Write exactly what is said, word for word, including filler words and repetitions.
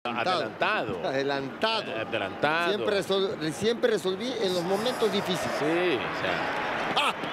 adelantado. Adelantado. Adelantado. Siempre, resol siempre resolví en los momentos difíciles. Sí, o sea. ¡Ah!